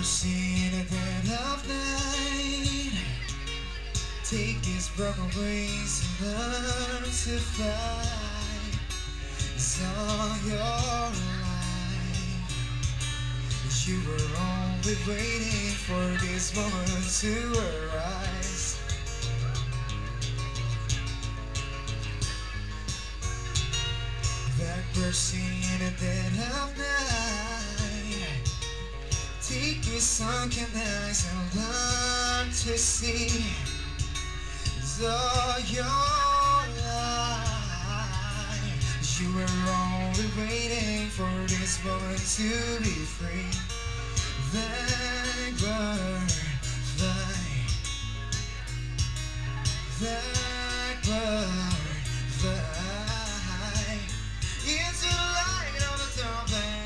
Seen at the dead of night, take his broken wings and learn to fly. It's all your life. You were only waiting for this moment to arise. Blackbird singing at the dead of night, take your sunken eyes and learn to see. It's all your life. You were only waiting for this moment to be free. Blackbird fly, blackbird fly into the light of the dawn.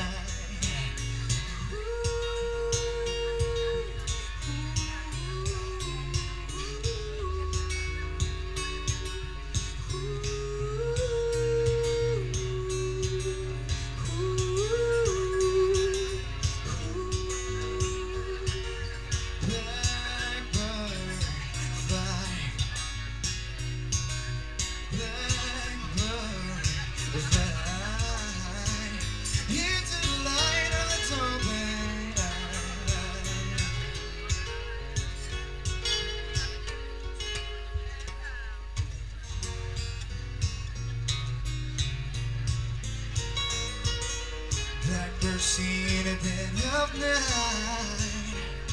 Blackbird singing at the dead of night,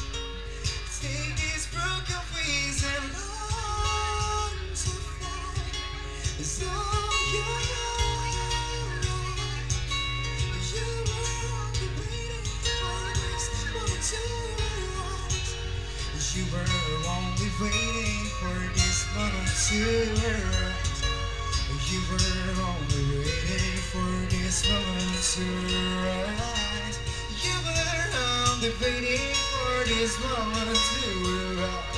take his broken wings and learn to fly. It's all your life. You were only waiting for this moment to arise. You were only waiting for this moment to arise. You were only waiting for this moment to rise. You were only waiting for this moment to rise.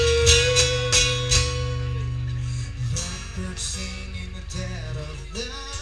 Singing the dead of night.